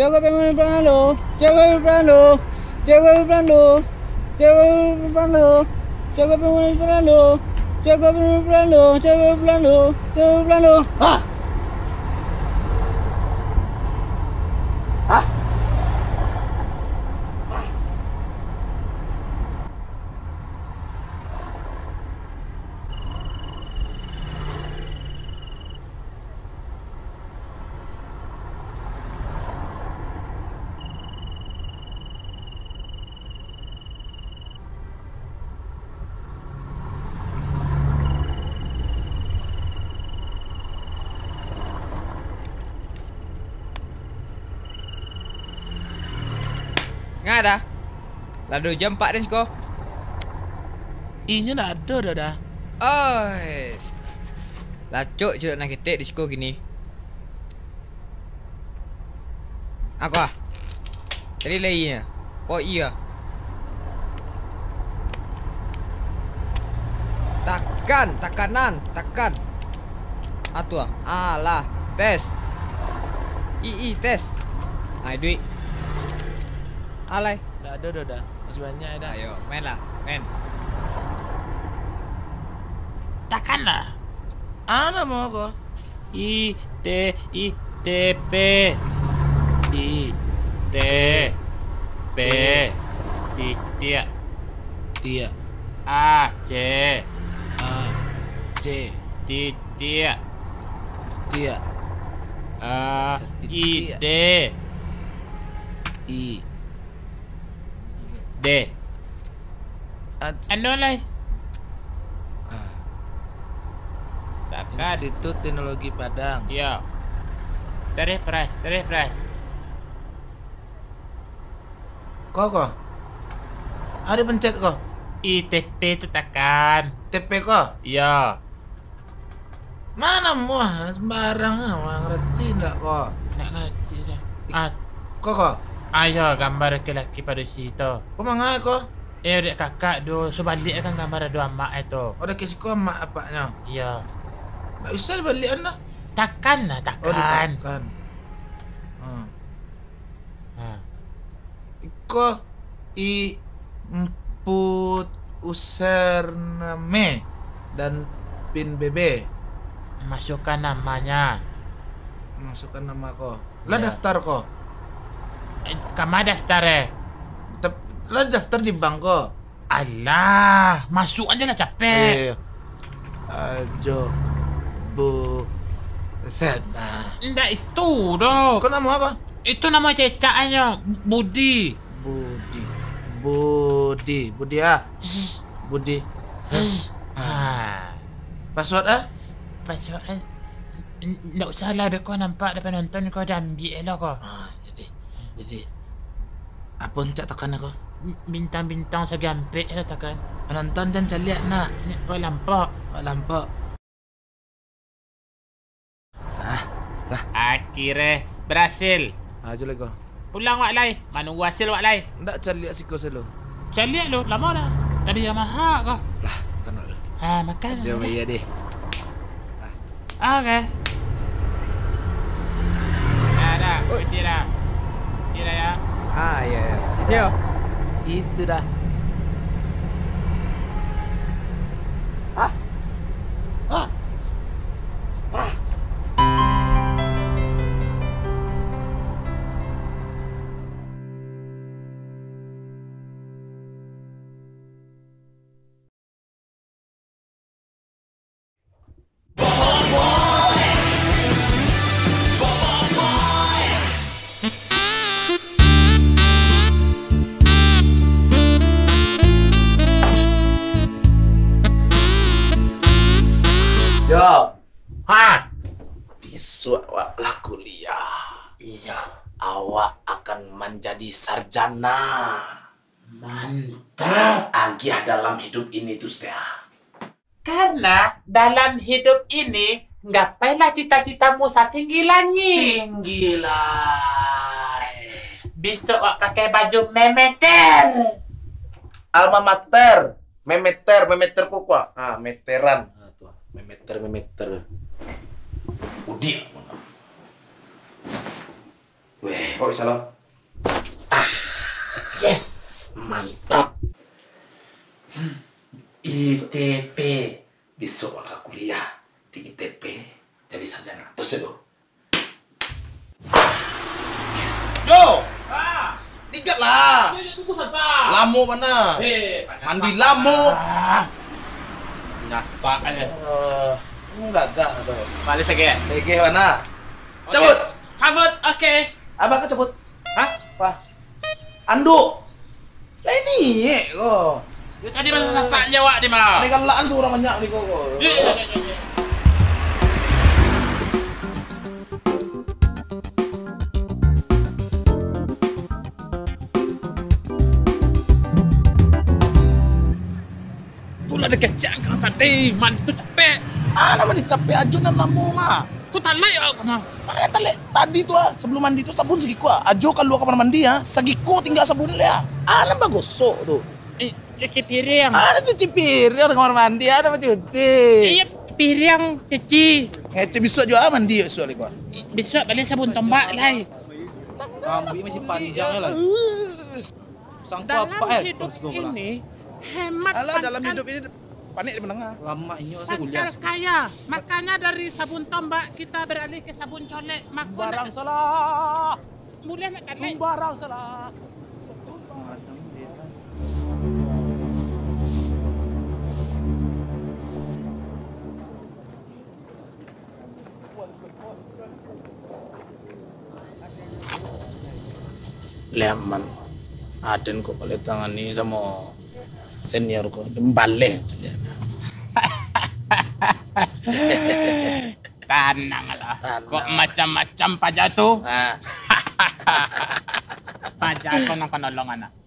Jaga pelan lo. Jaga pelan lo. Jaga pelan lo. Jaga pelan lo. Jaga pelan lo. Jaga pelan lo. Jaga pelan lo. Jaga pelan lo. Ah! Ah! Nga dah. Lalu jam 4 dah Ciko. Inya dah ada dah. Ois. Lacuk je nak ketek di Ciko gini. Aku ah. Tadi lainnya. Kau iya. Takan, takan. Atu ah. Alah, tes. Tes. Hai duit. Alay. Dah ada dah. Masih banyak dah. Ayo, main lah. Main. Takkanlah. Ana mau kau. I T P Tia A C Tia I D Ano lah? Takkan. Institut Teknologi Padang. Ya. Tarikh pras. Kau. Ada pencet kau. ITP tu takkan. TP kau. Ya. Mana muah sembarang ah, ngerti tak kau? Nak ngerti dah. Kau. Ayo gambar lelaki pada situ. Kau mangai kau? Dek kakak tu sebalik kan gambar dua mak itu. Ada kes kau mak apanya? Ya. Tak bisa dibalik anda. Takkan lah, Oh, takkan. ditekan. Ha. Kau input username dan pin BB. Masukkan namanya. Masukkan nama kau. Lah Ya. daftar kau. Kamu daftar Lah daftar di bank kau. Alah, masuk aja lah capek. Ajo Bu Sedna. Enggak itu dong. Kau nama apa? Itu nama cecaknya Budi. Budi ah. Budi. Ha. Password ah? Password enggak usah lah kau nampak depan nonton kau dah ambil lah kau. Jadi apa cak tekan aku? Bintang-bintang segampik lah takkan. Penonton jangan caliak nak. Ni kau lampak. Lampak. Lah. Akhirnya berhasil. Ajo lagi kau. Pulang wak lai. Mana hasil wak lai? Ndak caliak siko selo. Caliak lu, lama dah. Tadi yang mahal kau. Lah, makan dulu. Ha, makan. Jom iya deh. Okey. Dah. Berhenti dah. Sini ya. Ah, ya. Sio. Itu dah. Jo. Ha. Besok awak lah kuliah. Iya. Awak akan menjadi sarjana. Mantap. Agiah dalam hidup ini tu setia. Karena dalam hidup ini gapailah cita-citamu setinggi langit. Tinggilah. Besok awak pakai baju memeter. Alma mater. Memeter kukuah. Ah, meteran. Ah, tu. Memeter. Udi. Weh, kok bisa lo? Yes, mantap. ITP. Besok bakal kuliah di ITP jadi sarjana. Terus ya lo. Yo, digat lah. Tunggu saja. Lamo mana? Mandi lamo. Nyasak aja. Enggak tuh. Balik sege. Sege mana? Cabut. Cabut, oke. Abang ke cabut. Hah? Wah. Anduk. Lah ini kok. Ya tadi masa sasaknya wak di mah. Ini kalaan seorang banyak nih kok. Iya. Tulah ada kecang kan tadi. Man tu capek. Nama capek ajunan lamo mah. Ku tak layak kamu. Makanya tadi tuh sebelum mandi tuh sabun segiku ajo kalau kamar mandi ya segiku tinggal sabun ya. Bagus gosok tuh. Cuci piring. Ada cuci piring kamar mandi ada cuci. Iya, piring cuci. Ngece besok juga mandi besok gua. Besok balik sabun tombak lah. Rambutnya masih panjang lah. Sangku Dalam apa hidup ini hemat Alah dalam hidup ini panik di menengah. Lama ini saya kuliah. pangkal kaya. Makanya dari sabun tombak kita beralih ke sabun colek. Barang salah. Mulai nak kami. Barang salah. Leman. Aden kok boleh tangani sama senior kok balik. Tenanglah. Kok macam-macam pajak tu? Pajak kau nak nolong anak.